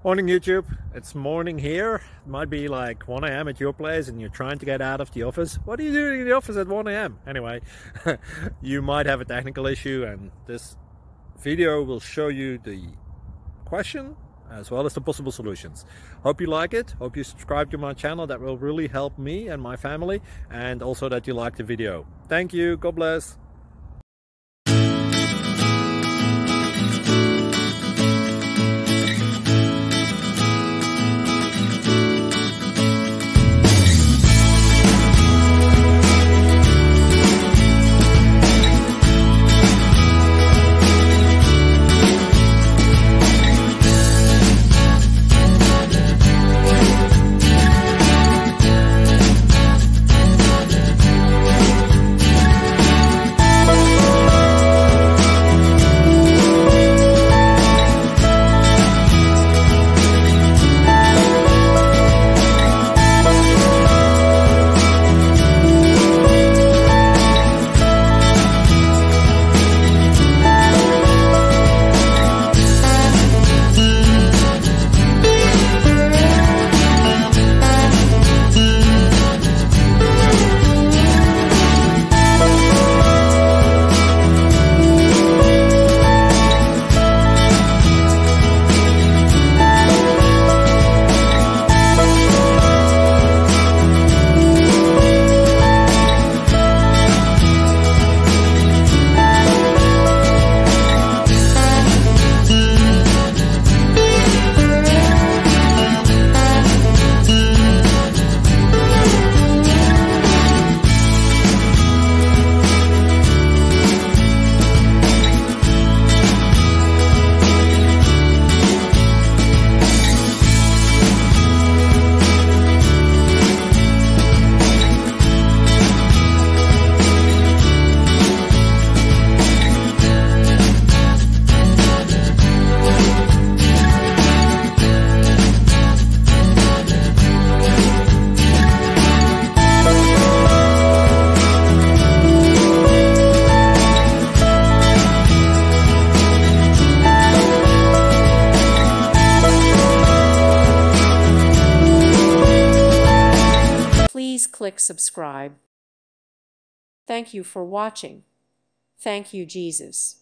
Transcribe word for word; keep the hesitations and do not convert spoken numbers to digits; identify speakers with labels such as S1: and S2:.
S1: Morning YouTube, it's morning here. It might be like one A M at your place and you're trying to get out of the office. What are you doing in the office at one A M? Anyway, you might have a technical issue and this video will show you the question as well as the possible solutions. Hope you like it, hope you subscribe to my channel. That will really help me and my family, and also that you like the video. Thank you, God bless.
S2: Please click subscribe. Thank you for watching. Thank you, Jesus.